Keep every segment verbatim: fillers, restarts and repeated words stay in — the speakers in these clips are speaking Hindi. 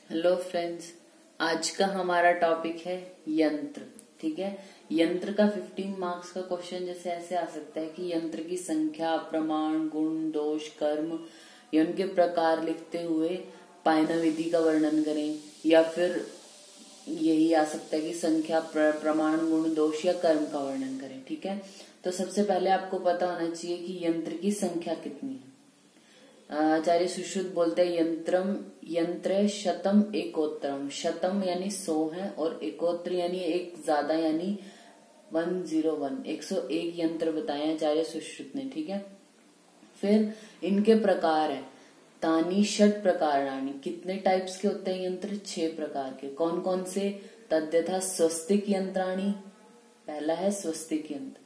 हेलो फ्रेंड्स, आज का हमारा टॉपिक है यंत्र। ठीक है, यंत्र का पंद्रह मार्क्स का क्वेश्चन जैसे ऐसे आ सकता है कि यंत्र की संख्या, प्रमाण, गुण, दोष, कर्म या उनके प्रकार लिखते हुए पायना विधि का वर्णन करें, या फिर यही आ सकता है कि संख्या, प्र, प्रमाण, गुण, दोष या कर्म का वर्णन करें। ठीक है, तो सबसे पहले आपको पता होना चाहिए कि यंत्र की संख्या कितनी है। आचार्य सुश्रुत बोलते हैं यंत्रम यंत्र शतम एकोत्तरम। शतम यानी सौ है और एकोत्र यानी एक ज्यादा यानी वन जीरो वन एक सौ एक यंत्र बताए आचार्य सुश्रुत ने। ठीक है, फिर इनके प्रकार है तानी षट प्रकाराणी। कितने टाइप्स के होते हैं यंत्र? छह प्रकार के। कौन कौन से? तद्यथा स्वस्तिक यंत्राणी, पहला है स्वस्तिक यंत्र।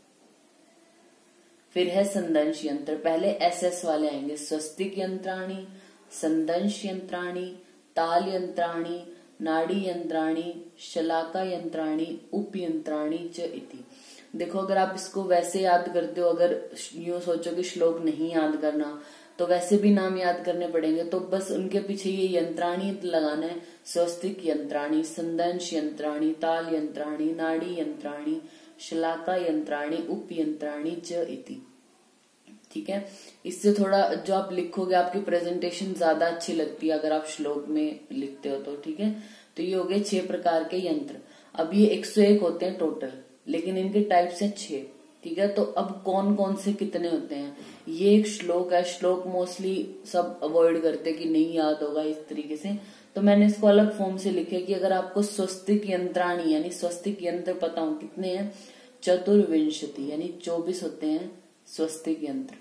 फिर है संदंश यंत्र, पहले एस एस वाले आएंगे। स्वस्तिक यंत्राणी, संदंश यंत्राणी, ताल यंत्राणी, नाड़ी यंत्राणी, शलाका यंत्राणी, उप यंत्राणी च इति। देखो, अगर आप इसको वैसे याद करते हो, अगर यूं सोचो कि श्लोक नहीं याद करना तो वैसे भी नाम याद करने पड़ेंगे, तो बस उनके पीछे ये यंत्राणी लगाना है। स्वस्तिक यंत्राणी, संदंश यंत्राणी, ताल यंत्राणी, नाड़ी यंत्राणी, शलाका यंत्राणी, उप यंत्राणी च इति। ठीक है, इससे थोड़ा जो आप लिखोगे आपकी प्रेजेंटेशन ज्यादा अच्छी लगती है अगर आप श्लोक में लिखते हो तो। ठीक है, तो ये हो गए छह प्रकार के यंत्र। अब ये एक सौ एक होते हैं टोटल, लेकिन इनके टाइप्स हैं छह। ठीक है, तो अब कौन कौन से कितने होते हैं? ये एक श्लोक है, श्लोक मोस्टली सब अवॉइड करते कि नहीं याद होगा इस तरीके से, तो मैंने इसको अलग फॉर्म से लिखे कि अगर आपको स्वस्तिक यंत्राणी यानी स्वस्तिक यंत्र पता हो कितने हैं, चतुर्विंशति यानी चौबीस होते हैं स्वस्तिक यंत्र।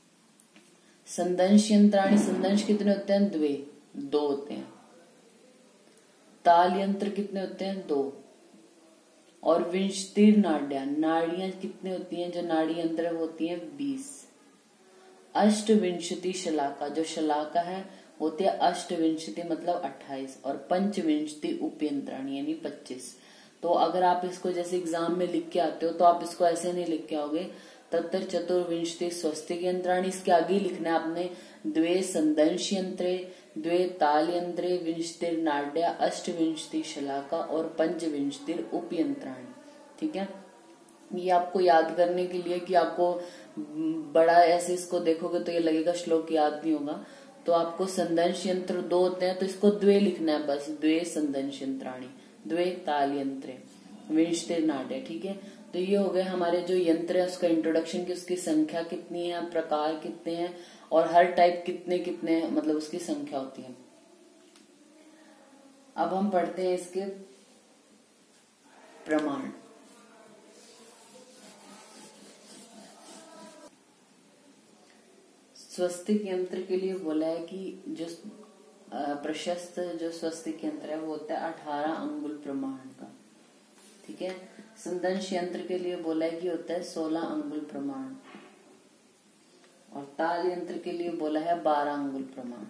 संदंश यंत्राणी, संदंश कितने होते हैं? द्वे, दो होते हैं। ताल यंत्र कितने होते हैं? दो। और विंशतिर नाड्या, नाड़ियां कितने होती हैं जो नाड़ी यंत्र होती हैं? बीस। अष्टविंशति शलाका, जो शलाका है होती है अष्टविंशति मतलब अट्ठाईस। और पंचविंशति उपयंत्राणी यानी पच्चीस। तो अगर आप इसको जैसे एग्जाम में लिख के आते हो तो आप इसको ऐसे नहीं लिख के आओगे, तत्र चतुर्विंशति स्वस्तिक यंत्राणी, इसके आगे लिखना है आपने द्वे संदंश यंत्रे, द्वे ताल यंत्रे, विंशतिर नाड्या, अष्टविंशति शलाका और पंचविंशतिर उपयंत्राणी। ठीक है, ये आपको याद करने के लिए कि आपको बड़ा ऐसे इसको देखोगे तो ये लगेगा श्लोक याद नहीं होगा, तो आपको संदंश यंत्र दो होते हैं तो इसको द्वे लिखना है बस, द्वे संदंश यंत्राणी, द्वे ताल यंत्रे, विंशतिर नाड्या। ठीक है, तो ये हो गए हमारे जो यंत्र है उसका इंट्रोडक्शन की, उसकी संख्या कितनी है, प्रकार कितने हैं और हर टाइप कितने कितने मतलब उसकी संख्या होती है। अब हम पढ़ते हैं इसके प्रमाण। स्वस्तिक यंत्र के लिए बोला है कि जो प्रशस्त जो स्वस्तिक यंत्र है वो होता है अठारह अंगुल प्रमाण का। ठीक है, संदंश यंत्र के लिए बोला है कि होता है सोलह अंगुल प्रमाण, और ताल यंत्र के लिए बोला है बारह अंगुल प्रमाण।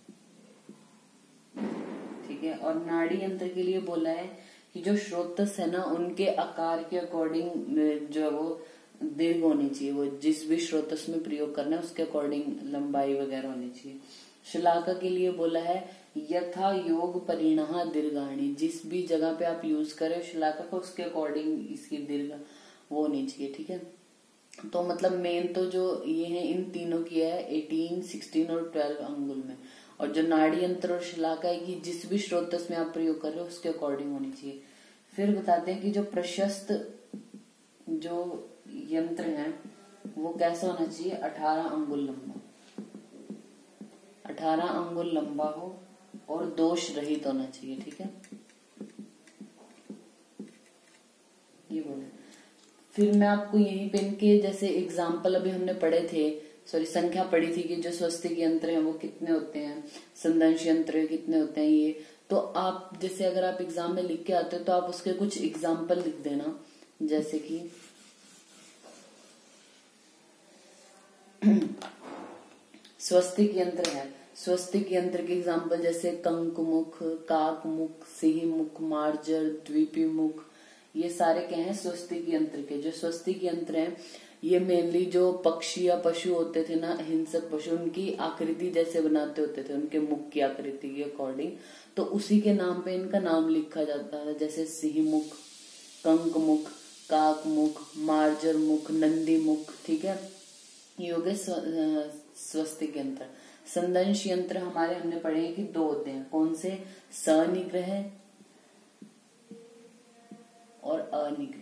ठीक है, और नाड़ी यंत्र के लिए बोला है कि जो श्रोतस है ना उनके आकार के अकॉर्डिंग जो वो दीर्घ होनी चाहिए, वो जिस भी श्रोतस में प्रयोग करना है उसके अकॉर्डिंग लंबाई वगैरह होनी चाहिए। शलाका के लिए बोला है यथा योग परिणहा दीर्घाणी, जिस भी जगह पे आप यूज करें शलाका को उसके अकॉर्डिंग इसकी दीर्घ वो होनी चाहिए। ठीक है, तो मतलब मेन तो जो ये है इन तीनों की है अठारह, सोलह और बारह अंगुल में, और जो नाड़ी यंत्र और शलाका है कि जिस भी श्रोतस में आप प्रयोग कर रहे हो उसके अकॉर्डिंग होनी चाहिए। फिर बताते हैं कि जो प्रशस्त जो यंत्र है वो कैसा होना चाहिए? अठारह अंगुल लंबा, अठारह अंगुल लंबा हो और दोष रहित होना चाहिए। ठीक है, ये बोले। फिर मैं आपको यहीं पे इनके जैसे एग्जाम्पल अभी हमने पढ़े थे, सॉरी संख्या पढ़ी थी कि जो स्वस्तिक यंत्र हैं वो कितने होते हैं, संदंश यंत्र कितने होते हैं, ये तो आप जैसे अगर आप एग्जाम में लिख के आते हो तो आप उसके कुछ एग्जाम्पल लिख देना। जैसे कि स्वस्तिक यंत्र है, स्वस्तिक यंत्र के एग्जाम्पल जैसे कंकमुख, काकमुख, सिंह मुख, मार्जर, द्वीपी मुख, ये सारे क्या हैं? स्वस्तिक यंत्र के। जो स्वस्तिक यंत्र हैं ये मेनली जो पक्षी या पशु होते थे ना, हिंसक पशु, उनकी आकृति जैसे बनाते होते थे, उनके मुख की आकृति के अकॉर्डिंग, तो उसी के नाम पे इनका नाम लिखा जाता था। जैसे सिंह मुख, कंक मुख, काक मुख, मार्जर मुख, नंदी मुख। ठीक है, ये हो गए स्वस्तिक यंत्र। संदंश यंत्र हमारे हमने पढ़े हैं कि दो होते हैं। कौन से? सनिग्रह और अनिग्रह।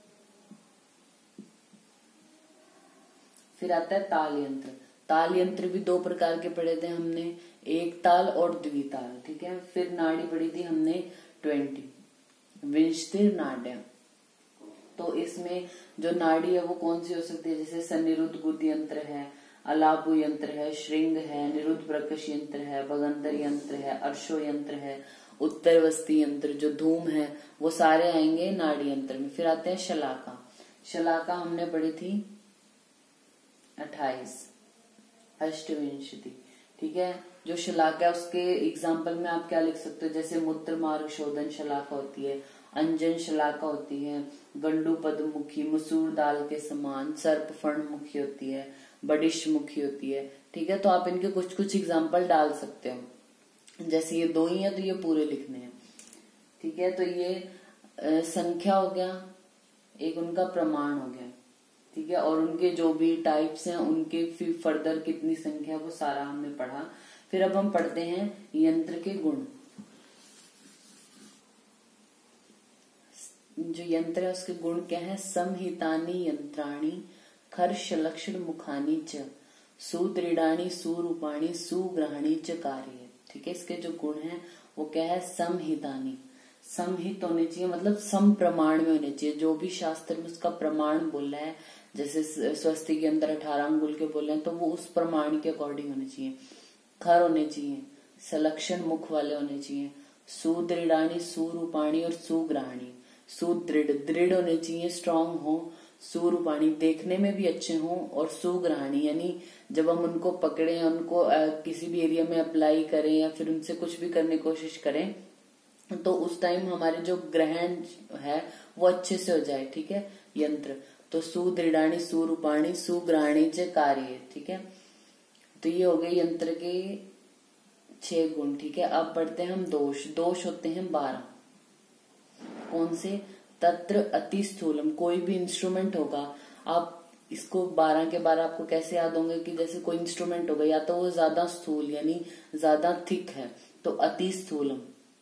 फिर आता है ताल यंत्र। ताल यंत्र भी दो प्रकार के पढ़े थे हमने, एक ताल और द्विताल। ठीक है, फिर नाड़ी पढ़ी थी हमने ट्वेंटी, विंशतिर नाड्या। तो इसमें जो नाड़ी है वो कौन सी हो सकती है? जैसे सनिरुद्ध गुद यंत्र है, अलाबु यंत्र है, श्रृंग है, निरुद्ध प्रकश यंत्र है, भगंदर यंत्र है, अर्शो यंत्र है, उत्तरवस्ती यंत्र जो धूम है, वो सारे आएंगे नाड़ी यंत्र में। फिर आते हैं शलाका। शलाका हमने पढ़ी थी अट्ठाईस, अष्टविंशति। ठीक है, जो शलाका है उसके एग्जाम्पल में आप क्या लिख सकते हो? जैसे मूत्र मार्ग शोधन शलाका होती है, अंजन शलाका होती है, गंडू पदमुखी, मसूर दाल के समान, सर्प फण मुखी होती है, बडिश मुखी होती है। ठीक है, तो आप इनके कुछ कुछ एग्जाम्पल डाल सकते हो। जैसे ये दो ही है तो ये पूरे लिखने हैं। ठीक है, तो ये आ, संख्या हो गया, एक उनका प्रमाण हो गया। ठीक है, और उनके जो भी टाइप्स हैं उनके फिर फर्दर कितनी संख्या वो सारा हमने पढ़ा। फिर अब हम पढ़ते हैं यंत्र के गुण। जो यंत्र है उसके गुण क्या है? संहितानि यंत्राणि खर्ष लक्षण मुखानी च सुदृढ़ाणी सुरूपाणी सुग्रहणी च कार्य। ठीक है, इसके जो गुण हैं वो क्या है? संहितानि, संहित होने चाहिए, मतलब सम प्रमाण में होने चाहिए। जो भी शास्त्र में उसका प्रमाण बोल रहा है, जैसे स्वस्ति के अंदर अठारह अंगुल के बोल रहे हैं, तो वो उस प्रमाण के अकॉर्डिंग होने चाहिए। खर होने चाहिए, सलक्षण मुख वाले होने चाहिए, सुदृढ़ाणी सुरूपाणी और सुग्रहणी। सुदृढ़, दृढ़ होने चाहिए, स्ट्रांग हो, सुरूपाणी देखने में भी अच्छे हों, और सुग्रहणी यानी जब हम उनको पकड़े, उनको किसी भी एरिया में अप्लाई करें या फिर उनसे कुछ भी करने की कोशिश करें तो उस टाइम हमारे जो ग्रहण है वो अच्छे से हो जाए। ठीक है, यंत्र तो सुदृढ़ाणी सुरूपाणी सुग्रहणी च कार्य। ठीक है, तो ये हो गए यंत्र के छह गुण। ठीक है, अब बढ़ते हैं हम दोष। दोष होते हैं बारह। कौन से? तत्र अति स्थूलम। कोई भी इंस्ट्रूमेंट होगा, आप इसको बारह के बारह आपको कैसे याद होंगे कि जैसे कोई इंस्ट्रूमेंट होगा या तो वो ज्यादा स्थूल यानी ज्यादा थिक है तो अति स्थूलम,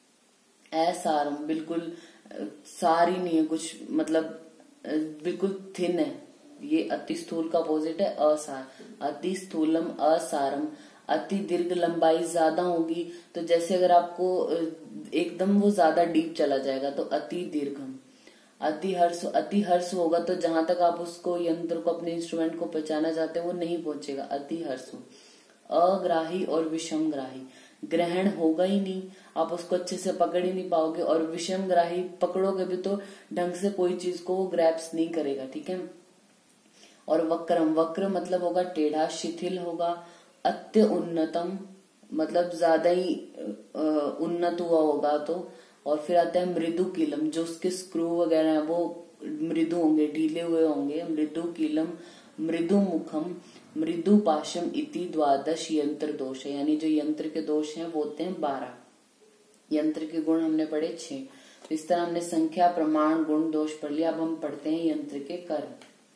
असारम बिल्कुल सार ही नहीं है कुछ, मतलब बिल्कुल थिन है, ये अति स्थूल का अपोजिट है असार। अति स्थूलम असारम, अति दीर्घ लंबाई ज्यादा होगी तो जैसे अगर आपको एकदम वो ज्यादा डीप चला जाएगा तो अति दीर्घम। अति हर्ष, अति हर्ष होगा तो जहां तक आप उसको यंत्र को अपने इंस्ट्रूमेंट को पहुंचाना चाहते हैं वो नहीं पहुंचेगा, अति हर्ष। अग्राही और विषमग्राही, ग्रहण होगा ही नहीं, आप उसको अच्छे से पकड़ ही नहीं पाओगे, और विषमग्राही पकड़ोगे भी तो ढंग से कोई चीज को वो ग्रैप्स नहीं करेगा। ठीक है, और वक्रम, वक्र मतलब होगा टेढ़ा, शिथिल होगा, अत्य उन्नतम मतलब ज्यादा ही उन्नत हुआ होगा तो, और फिर आता है मृदु कीलम, जो उसके स्क्रू वगैरह है वो मृदु होंगे, ढीले हुए होंगे। मृदु कीलम, मृदु मुखम, मृदु पाशम इति द्वादश यंत्र दोष है, यानी जो यंत्र के दोष हैं वो होते हैं बारह। यंत्र के गुण हमने पढ़े छह। तो इस तरह हमने संख्या, प्रमाण, गुण, दोष पढ़ लिया। अब हम पढ़ते हैं यंत्र के कर्म।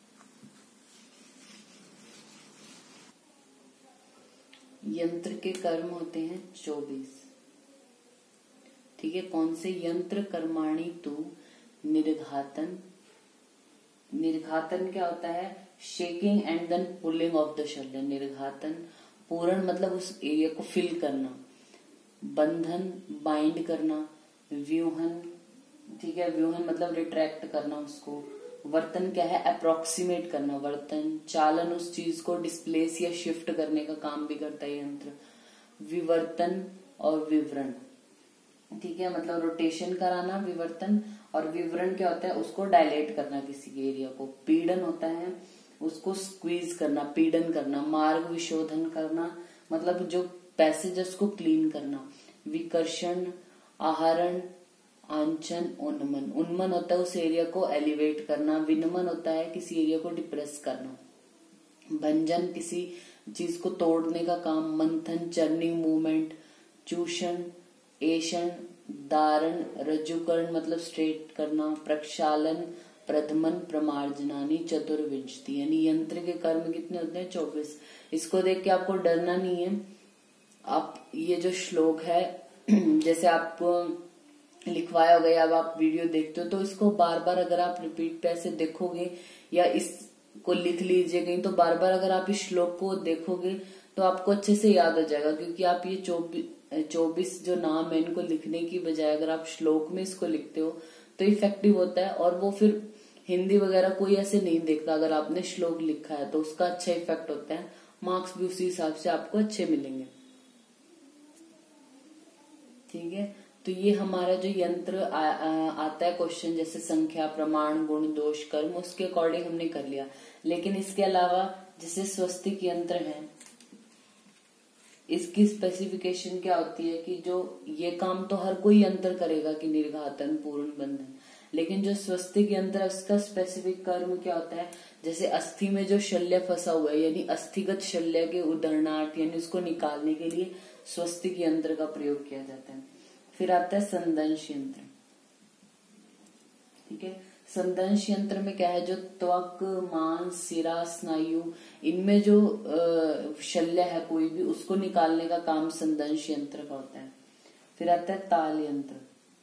यंत्र के कर्म होते हैं चौबीस। ठीक है, कौन से? यंत्र कर्माणि तु निर्घातन। निर्घातन क्या होता है? Shaking and then pulling off the शल्य। निर्घातन पूर्ण मतलब उस एरिया को फिल करना, बंधन बाइंड करना, व्यूहन, ठीक है, व्यूहन मतलब रिट्रैक्ट करना उसको। वर्तन क्या है? अप्रोक्सीमेट करना, वर्तन। चालन उस चीज को डिस्प्लेस या शिफ्ट करने का काम भी करता है यंत्र। विवर्तन और विवरण, ठीक है, मतलब रोटेशन कराना, विवर्तन। और विवरण क्या होता है? उसको डायलेट करना किसी के एरिया को। पीड़न होता है उसको स्क्वीज करना, पीड़न करना। मार्ग विशोधन करना मतलब जो पैसेज उसको क्लीन करना। विकर्षण, आहरण, आंचन, उन्मन। उन्मन होता है उस एरिया को एलिवेट करना, विनमन होता है किसी एरिया को डिप्रेस करना, भंजन किसी चीज को तोड़ने का काम, मंथन चर्निंग मूवमेंट, चूषण एषण, दारण रज्जुकरण मतलब स्ट्रेट करना, प्रक्षालन प्रथमन, प्रमार्जनानी, चतुर्विंशति। यानी यंत्र के कर्म कितने होते हैं? चौबीस। इसको देख के आपको डरना नहीं है। आप ये जो श्लोक है जैसे आपको लिखवाया होगा या अब आप वीडियो देखते हो तो इसको बार बार अगर आप रिपीट पे ऐसे देखोगे या इसको लिख लीजिए कहीं, तो बार बार अगर आप इस श्लोक को देखोगे तो आपको अच्छे से याद हो जाएगा। क्योंकि आप ये चौबीस चौबीस जो नाम है इनको लिखने की बजाय अगर आप श्लोक में इसको लिखते हो तो इफेक्टिव होता है, और वो फिर हिंदी वगैरह कोई ऐसे नहीं देखता। अगर आपने श्लोक लिखा है तो उसका अच्छा इफेक्ट होता है, मार्क्स भी उसी हिसाब से आपको अच्छे मिलेंगे। ठीक है, तो ये हमारा जो यंत्र आ, आ, आता है क्वेश्चन, जैसे संख्या, प्रमाण, गुण, दोष, कर्म, उसके अकॉर्डिंग हमने कर लिया। लेकिन इसके अलावा जैसे स्वस्तिक यंत्र है, इसकी स्पेसिफिकेशन क्या होती है कि जो ये काम तो हर कोई यंत्र करेगा कि निर्घातन, पूर्ण बंधन, लेकिन जो स्वस्तिक यंत्र है उसका स्पेसिफिक कर्म क्या होता है? जैसे अस्थि में जो शल्य फंसा हुआ है, यानी अस्थिगत शल्य के उदाहरणार्थ, यानी उसको निकालने के लिए स्वस्तिक यंत्र का प्रयोग किया जाता है। फिर आता है संदंश यंत्र। ठीक है, संदंश यंत्र में क्या है? जो त्वक, मांस, सिरा, स्नायु, इनमें जो शल्य है कोई भी, उसको निकालने का काम संदंश यंत्र का होता है। फिर आता है ताल यंत्र।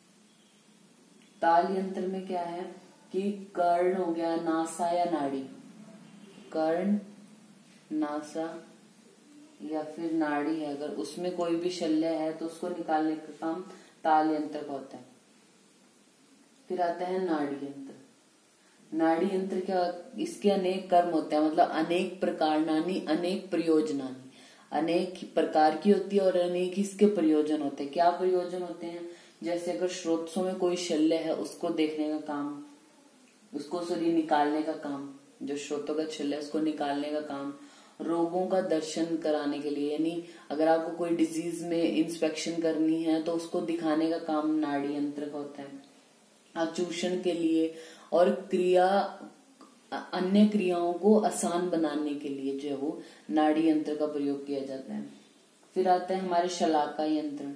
ताल यंत्र में क्या है कि कर्ण हो गया, नासा या नाड़ी, कर्ण, नासा या फिर नाड़ी है, अगर उसमें कोई भी शल्य है तो उसको निकालने का काम ताल यंत्र का होता है। फिर आता है नाड़ी यंत्र। नाड़ी यंत्र क्या? इसके अनेक कर्म होते हैं, मतलब अनेक प्रकार नानी अनेक प्रयोजनानी, अनेक प्रकार की होती है और अनेक इसके प्रयोजन होते हैं। क्या प्रयोजन होते हैं? जैसे अगर स्रोतों में कोई शल्य है उसको देखने का काम, उसको सॉरी निकालने का काम, जो स्रोतों का शल्य है उसको निकालने का काम, रोगों का दर्शन कराने के लिए, यानी अगर आपको कोई डिजीज में इंस्पेक्शन करनी है तो उसको दिखाने का काम नाड़ी यंत्र का होता है। आचूषण के लिए और क्रिया अन्य क्रियाओं को आसान बनाने के लिए जो है वो नाड़ी यंत्र का प्रयोग किया जाता है। फिर आता है हमारे शलाका यंत्र।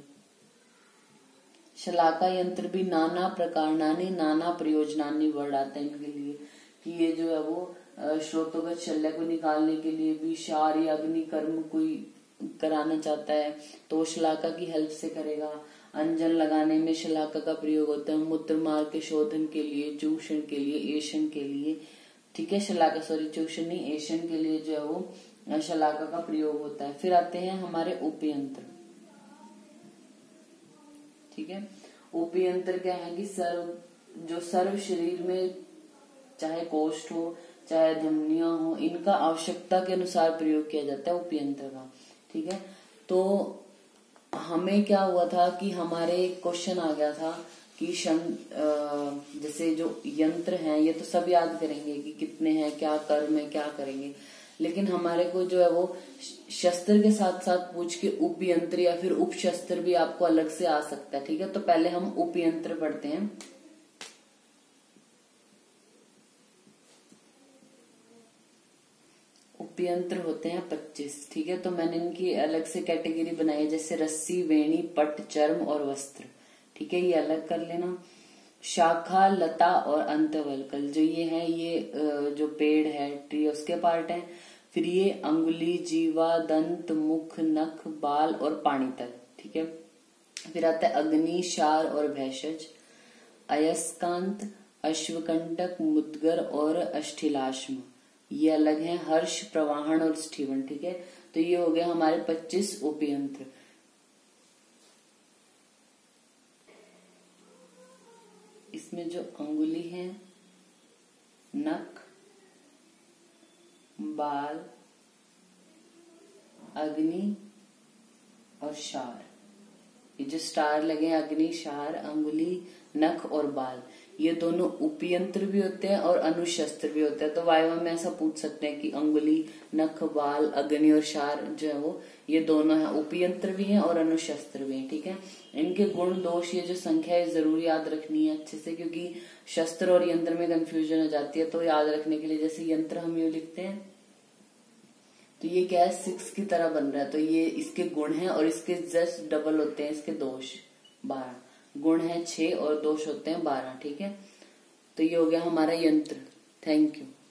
शलाका यंत्र भी नाना प्रकार नानी नाना प्रयोजनानी वर्ड आता है इनके लिए, कि ये जो है वो श्रोतोगत शल्य को निकालने के लिए भी क्षार या अग्नि कर्म कोई कराना चाहता है तो शलाका की हेल्प से करेगा। अंजन लगाने में शलाका का प्रयोग होता है, मूत्र मार्ग के शोधन के लिए, चूषण के लिए, एषण के लिए। ठीक है, शलाका सॉरी चूषण नहीं, एषण के लिए जो है वो शलाका का प्रयोग होता है। फिर आते हैं हमारे उपयंत्र। ठीक है, उपयंत्र क्या है कि सर्व जो सर्व शरीर में चाहे कोष्ठ हो चाहे धमनियां हो, इनका आवश्यकता के अनुसार प्रयोग किया जाता है उपयंत्र का। ठीक है, तो हमें क्या हुआ था कि हमारे क्वेश्चन आ गया था कि शं, जैसे जो यंत्र हैं ये तो सब याद करेंगे कि कितने हैं, क्या कर्म है, क्या करेंगे, लेकिन हमारे को जो है वो शस्त्र के साथ साथ पूछ के उपयंत्र या फिर उपशस्त्र भी आपको अलग से आ सकता है। ठीक है, तो पहले हम उपयंत्र पढ़ते हैं। उपयंत्र होते हैं पच्चीस। ठीक है, तो मैंने इनकी अलग से कैटेगरी बनाई है, जैसे रस्सी, वेणी, पट, चर्म और वस्त्र। ठीक है, ये अलग कर लेना। शाखा, लता और अंतवल्कल, जो ये है ये जो पेड़ है ट्री उसके पार्ट है। फिर ये अंगुली, जीवा, दंत, मुख, नख, बाल और पाणितल। ठीक है, फिर आता है अग्नि, क्षार और भैषज, अयस्कांत, अश्वकंटक, मुद्गर और अष्ठिलाश्म, ये अलग है। हर्ष, प्रवाहन और स्टीवन। ठीक है, तो ये हो गया हमारे पच्चीस उपयंत्र। इसमें जो अंगुली है, नख, बाल, अग्नि और क्षार, ये जो स्टार लगे हैं अग्नि, क्षार, अंगुली, नख और बाल, ये दोनों उपयंत्र भी होते हैं और अनुशस्त्र भी होते हैं। तो वाइवा में ऐसा पूछ सकते हैं कि अंगुली, नख, बाल, अग्नि और क्षार जो है वो ये दोनों है, उपयंत्र भी है और अनुशस्त्र भी है। ठीक है, इनके गुण दोष ये जो संख्या है जरूर याद रखनी है अच्छे से, क्योंकि शस्त्र और यंत्र में कंफ्यूजन हो जाती है। तो याद रखने के लिए जैसे यंत्र हम यूं लिखते हैं तो ये क्या है, सिक्स की तरह बन रहा है, तो ये इसके गुण है और इसके जस्ट डबल होते हैं इसके दोष, बारह। गुण है छह और दोष होते हैं बारह। ठीक है, तो ये हो गया हमारा यंत्र। Thank you.